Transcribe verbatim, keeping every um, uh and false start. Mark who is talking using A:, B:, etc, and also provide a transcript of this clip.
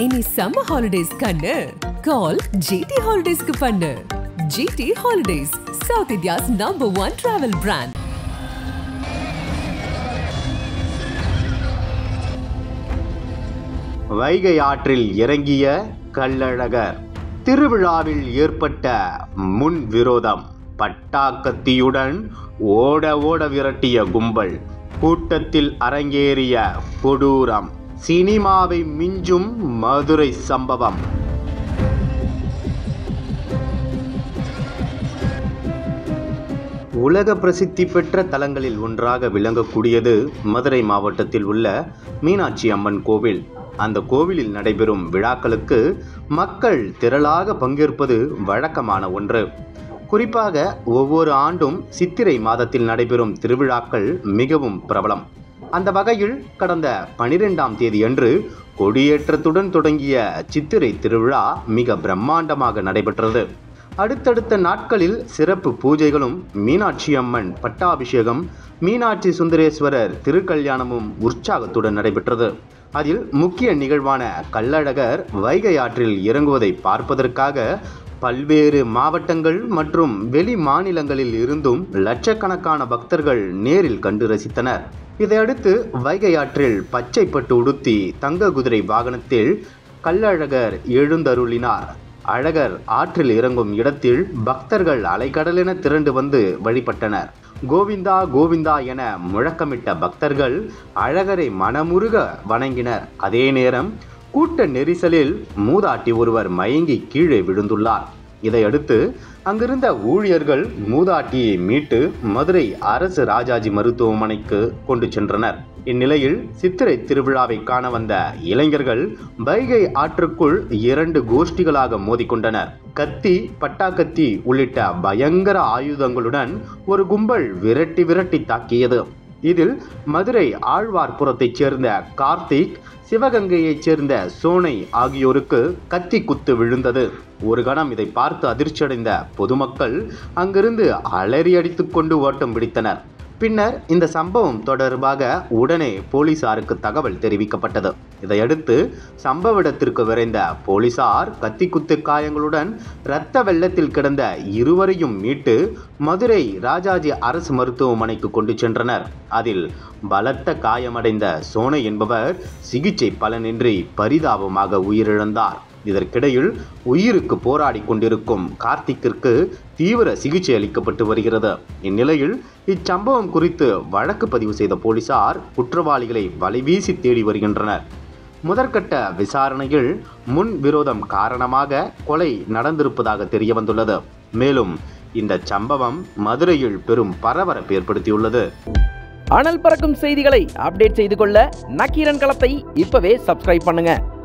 A: இனி summer holidays கண்ணு call G T Holidays க்கு பண்ணு. G T Holidays, South India's number one travel brand.
B: Vaigai ஆற்றில் இறங்கிய கள்ளழகர். திருவிழாவில் ஏற்பட்ட முன் விரோதம். பட்டாக்கத்தியுடன் ஓட ஓட விரட்டிய கும்பல். கூட்டத்தில் அரங்கேறிய கொடூரம். சினிமாவை மிஞ்சும் மதுரை சம்பவம். உலக பிரசித்தி பெற்ற தலங்களில் ஒன்றாக விளங்கக்கூடியது மதுரை மாவட்டத்தில் உள்ள மீனாட்சி அம்மன் கோவில். அந்த கோவிலில் நடைபெறும் விழாக்களுக்கு மக்கள் திரளாக பங்கேற்பது வழக்கமான ஒன்று. குறிப்பாக ஒவ்வொரு ஆண்டும் சித்திரை மாதத்தில் நடைபெறும் திருவிழாக்கள் மிகவும் பிரபலம். அந்த வகையில் கடந்த பனிரெண்டாம் தேதியன்று கொடியேற்றத்துடன் தொடங்கிய சித்திரை திருவிழா மிக பிரம்மாண்டமாக நடைபெற்றது. அடுத்தடுத்த நாட்களில் சிறப்பு பூஜைகளும், மீனாட்சி அம்மன் பட்டாபிஷேகம், மீனாட்சி சுந்தரேஸ்வரர் திருக்கல்யாணமும் உற்சாகத்துடன் நடைபெற்றது. அதில் முக்கிய நிகழ்வான கள்ளழகர் வைகை ஆற்றில் இறங்குவதை பார்ப்பதற்காக பல்வேறு மாவட்டங்கள் மற்றும் வெளி மாநிலங்களில் இருந்தும் லட்சக்கணக்கான பக்தர்கள் நேரில் கண்டு ரசித்தனர். இதையடுத்து வைகை ஆற்றில் பச்சை பட்டு உடுத்தி தங்க குதிரை வாகனத்தில் கள்ளழகர் எழுந்தருளினார். அழகர் ஆற்றில் இறங்கும் இடத்தில் பக்தர்கள் அலைக்கடலென திரண்டு வந்து வழிபட்டனர். கோவிந்தா கோவிந்தா என முழக்கமிட்ட பக்தர்கள் அழகரை மனமுருக வணங்கினர். அதே நேரம் கூட்ட நெரிசலில் மூதாட்டி ஒருவர் மயங்கி கீழே விழுந்துள்ளார். இதையடுத்து அங்கிருந்த ஊழியர்கள் மூதாட்டியை மீட்டு மதுரை அரசு ராஜாஜி மருத்துவமனைக்கு கொண்டு சென்றனர். இந்நிலையில் சித்திரை திருவிழாவை காண வந்த இளைஞர்கள் வைகை ஆற்றுக்குள் இரண்டு கோஷ்டிகளாக மோதிக்கொண்டனர். கத்தி, பட்டாக்கத்தி உள்ளிட்ட பயங்கர ஆயுதங்களுடன் ஒரு கும்பல் விரட்டி விரட்டி தாக்கியது. இதில் மதுரை ஆழ்வார்புரத்தைச் சேர்ந்த கார்த்திக், சிவகங்கையைச் சேர்ந்த சோனை ஆகியோருக்கு கத்தி குத்து விழுந்தது. ஒரு கணம் இதை பார்த்து அதிர்ச்சியடைந்த பொதுமக்கள் அங்கிருந்து அலறி அடித்துக் கொண்டு ஓட்டம் பிடித்தனர். பின்னர் இந்த சம்பவம் தொடர்பாக உடனே போலீசாருக்கு தகவல் தெரிவிக்கப்பட்டது. இதையடுத்து சம்பவ இடத்திற்கு விரைந்த போலீசார் கத்தி குத்து காயங்களுடன் இரத்த வெள்ளத்தில் கிடந்த இருவரையும் மீட்டு மதுரை ராஜாஜி அரசு மருத்துவமனைக்கு கொண்டு சென்றனர். அதில் பலத்த காயமடைந்த சோனை என்பவர் சிகிச்சை பலனின்றி பரிதாபமாக உயிரிழந்தார். இதற்கிடையில் உயிருக்கு போராடி கொண்டிருக்கும் கார்த்திக்கிற்கு தீவிர சிகிச்சை அளிக்கப்பட்டு வருகிறது. இந்நிலையில் இச்சம்பவம் குறித்து வழக்கு பதிவு செய்த போலீசார் குற்றவாளிகளை வலைவீசி தேடி வருகின்றனர். முதற்கட்ட விசாரணையில் முன் விரோதம் காரணமாக கொலை நடந்திருப்பதாக தெரிய வந்துள்ளது. மேலும் இந்த சம்பவம் மதுரையில் பெரும் பரபரப்பு ஏற்படுத்தியுள்ளது.
C: அனல் பறக்கும் செய்திகளை அப்டேட் செய்து கொள்ள நக்கீரன் களத்தை இப்பவே சப்ஸ்கிரைப் பண்ணுங்க.